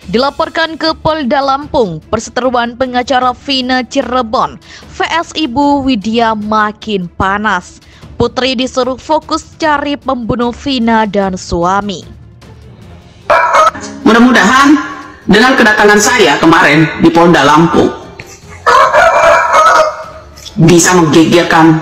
Dilaporkan ke Polda Lampung, perseteruan pengacara Vina Cirebon vs Ibu Widya makin panas. Putri disuruh fokus cari pembunuh Vina dan suami. Mudah-mudahan dengan kedatangan saya kemarin di Polda Lampung bisa menggegerkan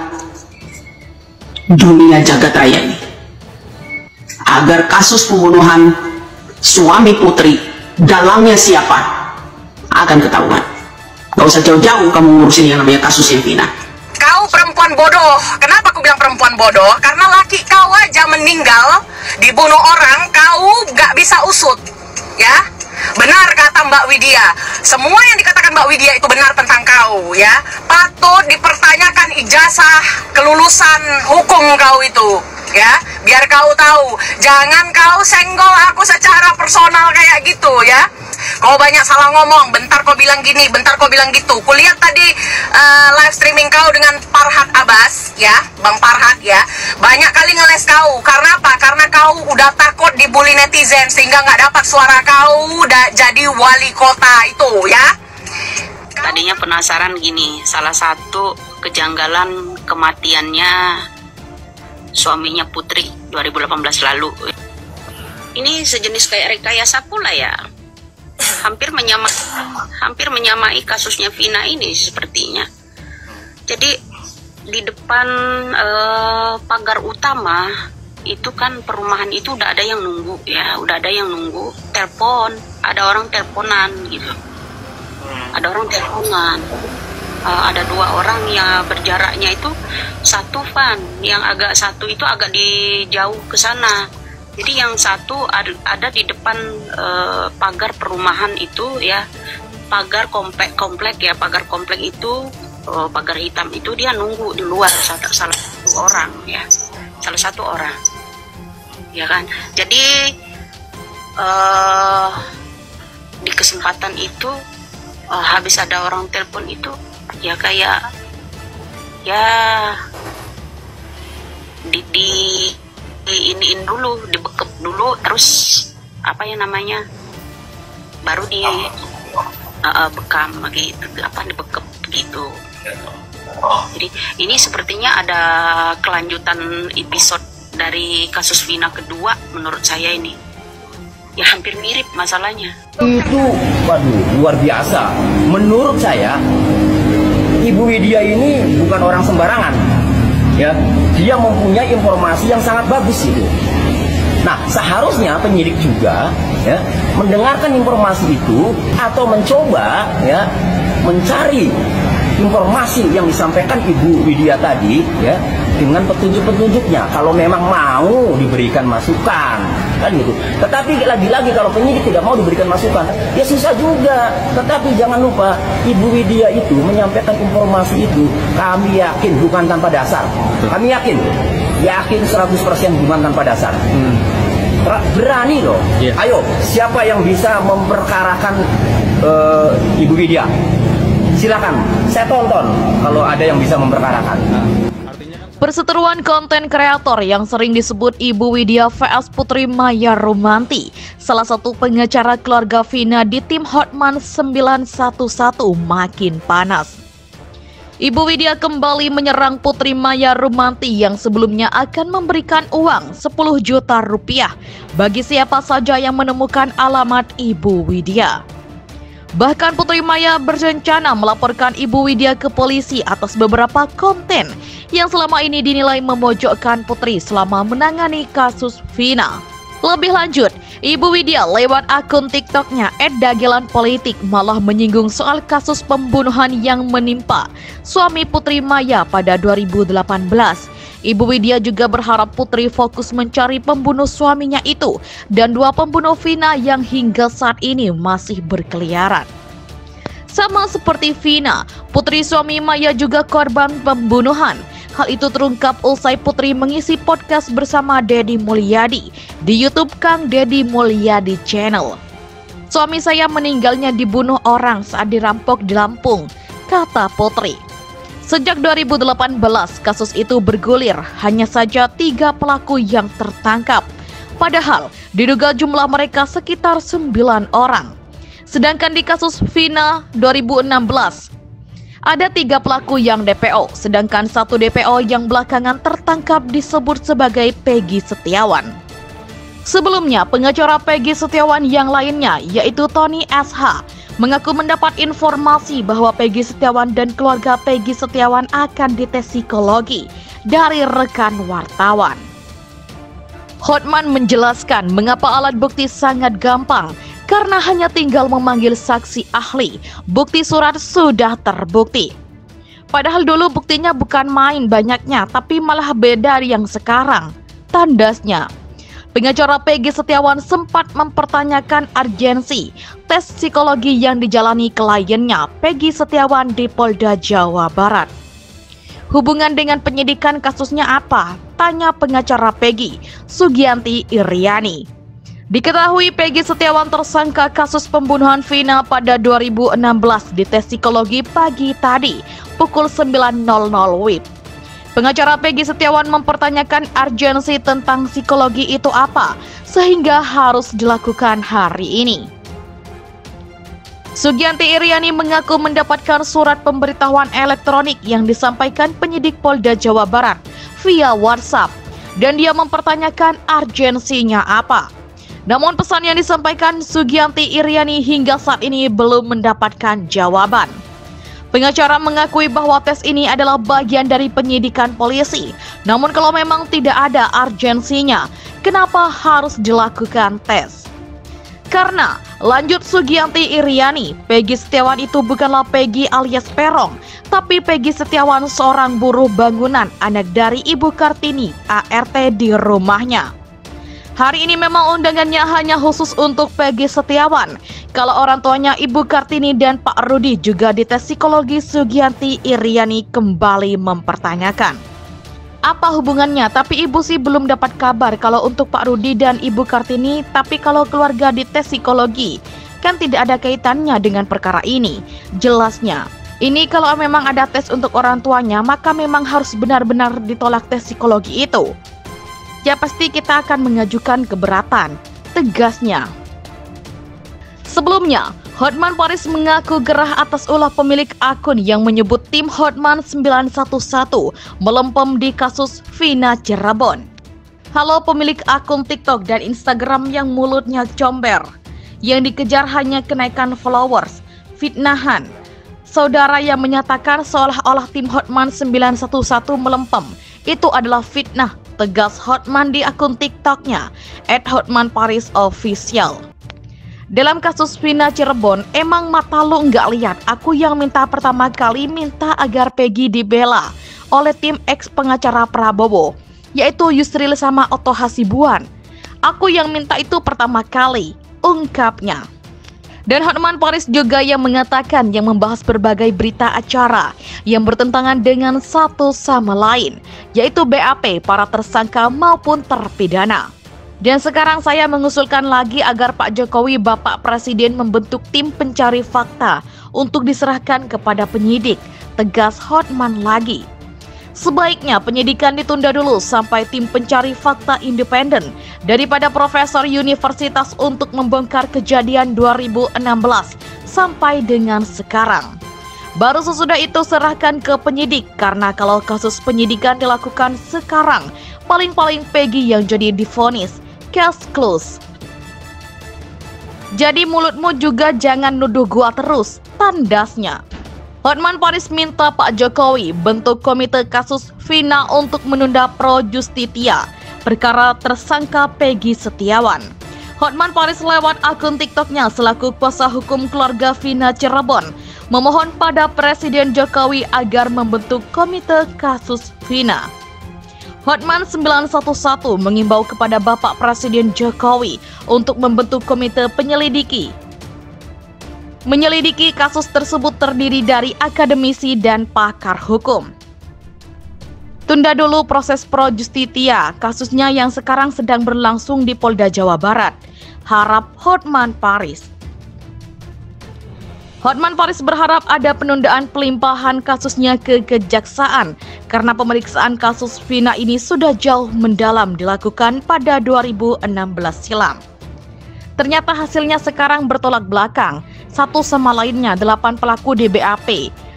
dunia jagat raya ini, agar kasus pembunuhan suami Putri, dalangnya siapa, akan ketahuan. Gak usah jauh-jauh kamu ngurusin yang namanya kasusnya Vina. Kau perempuan bodoh. Kenapa aku bilang perempuan bodoh? Karena laki kau aja meninggal, dibunuh orang, kau gak bisa usut. Ya, benar kata Mbak Widya. Semua yang dikatakan Mbak Widya itu benar tentang kau, ya. Patut dipertanyakan ijazah kelulusan hukum kau itu, ya. Biar kau tahu, jangan kau senggol aku secara personal kayak gitu, ya. Kau banyak salah ngomong, bentar kau bilang gini, bentar kau bilang gitu. Kulihat tadi live streaming kau dengan Farhad Abbas, ya, Bang Farhad, ya. Banyak kali ngeles kau, karena apa? Karena kau udah takut dibully netizen, sehingga nggak dapat suara kau jadi wali kota itu, ya. Tadinya penasaran gini, salah satu kejanggalan kematiannya suaminya Putri 2018 lalu. Ini sejenis kayak rekayasa pula ya. Hampir menyamai kasusnya Vina ini sepertinya. Jadi di depan pagar utama itu kan perumahan itu udah ada yang nunggu ya, udah ada yang nunggu, telepon, ada orang teleponan gitu. Ada orang teleponan. Ada dua orang yang berjaraknya itu satu van, yang agak satu itu agak di jauh ke sana. Jadi yang satu ada di depan pagar perumahan itu ya, pagar komplek ya, pagar komplek itu pagar hitam itu dia nunggu di luar salah satu orang ya, salah satu orang ya kan. Jadi di kesempatan itu habis ada orang telepon itu ya kayak ya iniin dulu, dibekep dulu, terus apa ya namanya, baru di bekam gitu, apa dibekep gitu. Jadi ini sepertinya ada kelanjutan episode dari kasus Vina kedua menurut saya ini. Ya hampir mirip masalahnya. Itu waduh luar biasa. Menurut saya Ibu Widya ini bukan orang sembarangan, ya. Dia mempunyai informasi yang sangat bagus itu. Nah, seharusnya penyidik juga, ya, mendengarkan informasi itu atau mencoba, ya, mencari informasi yang disampaikan Ibu Widya tadi, ya, dengan petunjuk-petunjuknya. Kalau memang mau diberikan masukan, kan gitu. Tetapi lagi-lagi kalau penyidik tidak mau diberikan masukan, ya susah juga. Tetapi jangan lupa, Ibu Widya itu menyampaikan informasi itu, kami yakin bukan tanpa dasar. Kami yakin 100% bukan tanpa dasar. Berani loh. Ayo, siapa yang bisa memperkarakan Ibu Widya? Silakan, saya tonton kalau ada yang bisa memperkarakan. Perseteruan konten kreator yang sering disebut Ibu Widya vs Putri Maya Rumanti, salah satu pengacara keluarga Vina di tim Hotman 911 makin panas. Ibu Widya kembali menyerang Putri Maya Rumanti yang sebelumnya akan memberikan uang 10 juta rupiah bagi siapa saja yang menemukan alamat Ibu Widya. Bahkan Putri Maya berencana melaporkan Ibu Widya ke polisi atas beberapa konten yang selama ini dinilai memojokkan Putri selama menangani kasus Vina. Lebih lanjut, Ibu Widya lewat akun TikToknya @dagelanpolitik malah menyinggung soal kasus pembunuhan yang menimpa suami Putri Maya pada 2018. Ibu Widya juga berharap Putri fokus mencari pembunuh suaminya itu dan dua pembunuh Vina yang hingga saat ini masih berkeliaran. Sama seperti Vina, Putri suami Maya juga korban pembunuhan. Hal itu terungkap usai Putri mengisi podcast bersama Deddy Mulyadi di YouTube Kang Deddy Mulyadi Channel. Suami saya meninggalnya dibunuh orang saat dirampok di Lampung, kata Putri. Sejak 2018, kasus itu bergulir, hanya saja 3 pelaku yang tertangkap. Padahal, diduga jumlah mereka sekitar 9 orang. Sedangkan di kasus Vina 2016, ada 3 pelaku yang DPO, sedangkan 1 DPO yang belakangan tertangkap disebut sebagai Peggy Setiawan. Sebelumnya, pengacara Peggy Setiawan yang lainnya, yaitu Tony SH, mengaku mendapat informasi bahwa Peggy Setiawan dan keluarga Peggy Setiawan akan dites psikologi dari rekan wartawan. Hotman menjelaskan mengapa alat bukti sangat gampang, karena hanya tinggal memanggil saksi ahli, bukti surat sudah terbukti. Padahal dulu buktinya bukan main banyaknya, tapi malah beda yang sekarang, tandasnya. Pengacara Peggy Setiawan sempat mempertanyakan urgensi tes psikologi yang dijalani kliennya Peggy Setiawan di Polda Jawa Barat. Hubungan dengan penyidikan kasusnya apa? Tanya pengacara Peggy, Sugianti Iriani. Diketahui Peggy Setiawan tersangka kasus pembunuhan Vina pada 2016 dites psikologi pagi tadi pukul 9.00 WIB. Pengacara Peggy Setiawan mempertanyakan urgensi tentang psikologi itu apa sehingga harus dilakukan hari ini. Sugianti Iriani mengaku mendapatkan surat pemberitahuan elektronik yang disampaikan penyidik Polda Jawa Barat via WhatsApp dan dia mempertanyakan urgensinya apa. Namun pesan yang disampaikan Sugianti Iriani hingga saat ini belum mendapatkan jawaban. Pengacara mengakui bahwa tes ini adalah bagian dari penyidikan polisi. Namun kalau memang tidak ada urgensinya, kenapa harus dilakukan tes? Karena, lanjut Sugianti Iriani, Peggy Setiawan itu bukanlah Peggy alias Perong, tapi Peggy Setiawan seorang buruh bangunan, anak dari Ibu Kartini, ART di rumahnya. Hari ini memang undangannya hanya khusus untuk Peggy Setiawan. Kalau orang tuanya Ibu Kartini dan Pak Rudi juga dites psikologi, Sugianti Iriani kembali mempertanyakan. Apa hubungannya? Tapi ibu sih belum dapat kabar kalau untuk Pak Rudi dan Ibu Kartini, tapi kalau keluarga dites psikologi, kan tidak ada kaitannya dengan perkara ini. Jelasnya, ini kalau memang ada tes untuk orang tuanya, maka memang harus benar-benar ditolak tes psikologi itu. Ya pasti kita akan mengajukan keberatan, tegasnya. Sebelumnya, Hotman Paris mengaku gerah atas ulah pemilik akun yang menyebut tim Hotman 911 melempem di kasus Vina Cirebon. Halo pemilik akun TikTok dan Instagram yang mulutnya comber, yang dikejar hanya kenaikan followers, fitnahan. Saudara yang menyatakan seolah-olah tim Hotman 911 melempem, itu adalah fitnah, tegas Hotman di akun TikToknya @HotmanParisOfficial. Dalam kasus Vina Cirebon, emang mata lu nggak lihat? Aku yang minta pertama kali minta agar Peggy dibela oleh tim ex pengacara Prabowo, yaitu Yusril sama Otto Hasibuan. Aku yang minta itu pertama kali, ungkapnya. Dan Hotman Paris juga yang mengatakan yang membahas berbagai berita acara yang bertentangan dengan satu sama lain, yaitu BAP, para tersangka maupun terpidana. Dan sekarang saya mengusulkan lagi agar Pak Jokowi, Bapak Presiden, membentuk tim pencari fakta untuk diserahkan kepada penyidik, tegas Hotman lagi. Sebaiknya penyidikan ditunda dulu sampai tim pencari fakta independen daripada profesor universitas untuk membongkar kejadian 2016 sampai dengan sekarang. Baru sesudah itu serahkan ke penyidik, karena kalau kasus penyidikan dilakukan sekarang, paling-paling Peggy yang jadi divonis. Case close. Jadi mulutmu juga jangan nuduh gua terus, tandasnya. Hotman Paris minta Pak Jokowi bentuk komite kasus Vina untuk menunda pro justitia perkara tersangka Peggy Setiawan. Hotman Paris lewat akun TikToknya selaku kuasa hukum keluarga Vina Cirebon memohon pada Presiden Jokowi agar membentuk komite kasus Vina. Hotman 911 mengimbau kepada Bapak Presiden Jokowi untuk membentuk komite menyelidiki kasus tersebut terdiri dari akademisi dan pakar hukum. Tunda dulu proses pro justitia kasusnya yang sekarang sedang berlangsung di Polda Jawa Barat, harap Hotman Paris. Hotman Paris berharap ada penundaan pelimpahan kasusnya ke kejaksaan karena pemeriksaan kasus Vina ini sudah jauh mendalam dilakukan pada 2016 silam. Ternyata hasilnya sekarang bertolak belakang. Satu sama lainnya 8 pelaku di BAP.